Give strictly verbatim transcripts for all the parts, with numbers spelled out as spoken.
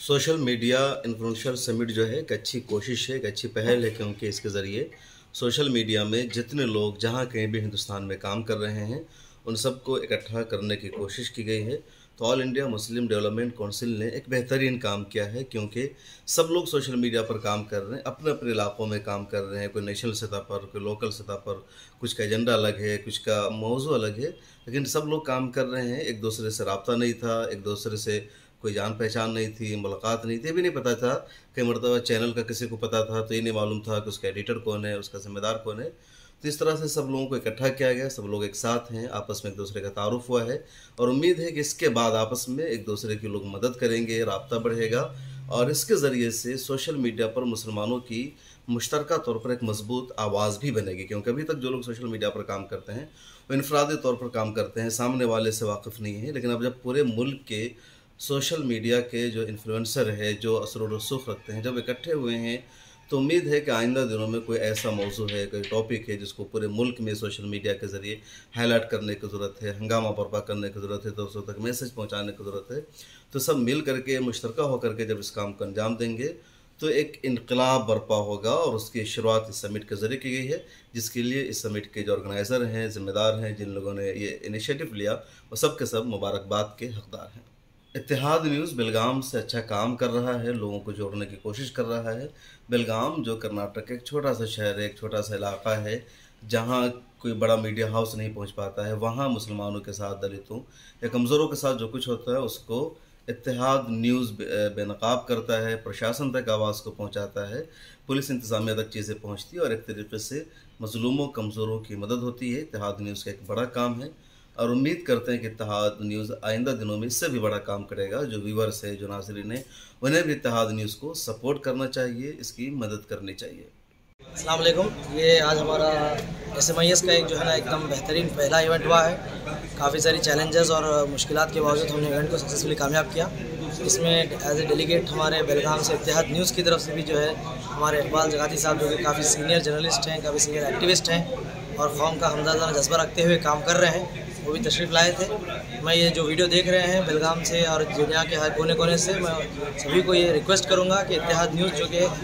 Social media influencer summit जो है एक अच्छी कोशिश है, एक अच्छी पहल है, क्योंकि इसके ज़रिए सोशल मीडिया में जितने लोग जहाँ कहीं भी हिंदुस्तान में काम कर रहे हैं उन सबको इकट्ठा करने की कोशिश की गई है। तो all India Muslim development council ने एक बेहतरीन काम किया है, क्योंकि सब लोग सोशल मीडिया पर काम कर रहे हैं, अपने अपने इलाकों में काम कर रहे हैं। कोई नेशनल सतह पर, कोई लोकल सतह पर, कुछ का एजेंडा अलग है, कुछ का मौजू अलग है, लेकिन सब लोग काम कर रहे हैं। एक दूसरे से रब्ता नहीं था, एक दूसरे से कोई जान पहचान नहीं थी, मुलाकात नहीं थी, भी नहीं पता था। कई मरतबा चैनल का किसी को पता था तो ये नहीं मालूम था कि उसका एडिटर कौन है, उसका जिम्मेदार कौन है। तो इस तरह से सब लोगों को इकट्ठा किया गया, सब लोग एक साथ हैं, आपस में एक दूसरे का तारुफ हुआ है और उम्मीद है कि इसके बाद आपस में एक दूसरे की लोग मदद करेंगे, राब्ता बढ़ेगा और इसके ज़रिए से सोशल मीडिया पर मुसलमानों की मुश्तरका तौर पर एक मजबूत आवाज़ भी बनेगी। क्योंकि अभी तक जो लोग सोशल मीडिया पर काम करते हैं वो इनफरादी तौर पर काम करते हैं, सामने वाले से वाकिफ़ नहीं है। लेकिन अब जब पूरे मुल्क के सोशल मीडिया के जो इन्फ्लुएंसर है, जो असर व रसूख रखते हैं, जब इकट्ठे हुए हैं तो उम्मीद है कि आइंदा दिनों में कोई ऐसा मौजू है, कोई टॉपिक है जिसको पूरे मुल्क में सोशल मीडिया के ज़रिए हाईलाइट करने की ज़रूरत है, हंगामा बर्पा करने की ज़रूरत है, दोस्तों तक मैसेज पहुंचाने की ज़रूरत है। तो सब मिल करके मुश्तरका होकर के जब इस काम को अंजाम देंगे तो एक इनकलाब बर्पा होगा और उसकी शुरुआत इस समिट के ज़रिए की गई है, जिसके लिए इस समिट के जो ऑर्गेनाइज़र हैं, ज़िम्मेदार हैं, जिन लोगों ने ये इनिशिएटिव लिया, वो सब के सब मुबारकबाद के हकदार हैं। इत्तेहाद न्यूज़ बेलगाम से अच्छा काम कर रहा है, लोगों को जोड़ने की कोशिश कर रहा है। बेलगाम जो कर्नाटक एक छोटा सा शहर है, एक छोटा सा इलाका है, जहाँ कोई बड़ा मीडिया हाउस नहीं पहुँच पाता है, वहाँ मुसलमानों के साथ, दलितों या कमज़ोरों के साथ जो कुछ होता है उसको इत्तेहाद न्यूज़ बेनकाब करता है, प्रशासन तक आवाज़ को पहुँचाता है, पुलिस इंतज़ामिया तक चीज़ें पहुँचती है और एक तरीके से मज़लूमों कमज़ोरों की मदद होती है। इत्तेहाद न्यूज़ का एक बड़ा काम है और उम्मीद करते हैं कि इत्तेहाद न्यूज़ आइंदा दिनों में इससे भी बड़ा काम करेगा। जो व्यूअर्स है, जो नाज़रीन है, उन्हें भी इत्तेहाद न्यूज़ को सपोर्ट करना चाहिए, इसकी मदद करनी चाहिए। अस्सलाम वालेकुम। ये आज हमारा एस एम आई एस का एक जो है ना एकदम बेहतरीन पहला इवेंट हुआ है। काफ़ी सारी चैलेंजेस और मुश्किलात के बावजूद हमने इवेंट को सक्सेसफुली कामयाब किया। इसमें एज ए डेलीगेट हमारे बेलगाम से इत्तेहाद न्यूज़ की तरफ से भी जो है हमारे इकबाल जगाती साहब, जो कि काफ़ी सीनियर जर्नलिस्ट हैं, काफ़ी सीनियर एक्टिविस्ट हैं और कौम का हमदर्दाना जज्बा रखते हुए काम कर रहे हैं, वो भी तशरीफ़ लाए थे। मैं ये जो वीडियो देख रहे हैं बेलगाम से और दुनिया के हर कोने कोने से, मैं सभी को ये रिक्वेस्ट करूंगा कि इत्तेहाद न्यूज़ जो कि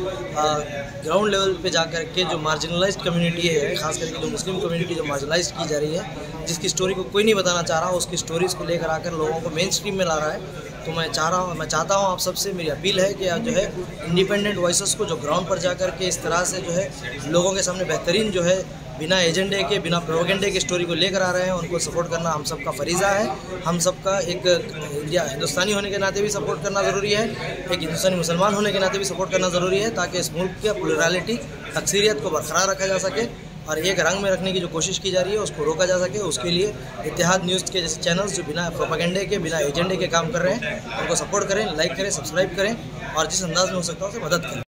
ग्राउंड लेवल पे जाकर के जो मार्जिनलाइज्ड कम्युनिटी है, ख़ास करके जो मुस्लिम कम्युनिटी जो मार्जिनलाइज्ड की जा रही है, जिसकी स्टोरी को कोई नहीं बताना चाह रहा, उसकी स्टोरीज़ को लेकर आकर लोगों को मेन स्ट्रीम में ला रहा है। तो मैं चाह रहा हूँ मैं चाहता हूँ आप सबसे मेरी अपील है कि आप जो है इंडिपेंडेंट वॉइसेस को जो ग्राउंड पर जाकर के इस तरह से जो है लोगों के सामने बेहतरीन जो है बिना एजेंडे के, बिना प्रोपेगेंडे के स्टोरी को लेकर आ रहे हैं, उनको सपोर्ट करना हम सबका फरीज़ा है। हम सबका एक इंडिया हिंदुस्तानी होने के नाते भी सपोर्ट करना ज़रूरी है, एक हिंदुस्तानी मुसलमान होने के नाते भी सपोर्ट करना ज़रूरी है, ताकि इस मुल्क के प्लुरलिटी, अक्सरियत को बरकरार रखा जा सके और एक रंग में रखने की जो कोशिश की जा रही है उसको रोका जा सके। उसके लिए इत्तेहाद न्यूज़ के जैसे चैनल्स जो बिना प्रोपेगेंडे के, बिना एजेंडे के काम कर रहे हैं, उनको सपोर्ट करें, लाइक करें, सब्सक्राइब करें और जिस अंदाज़ में हो सकता है उसे मदद करें।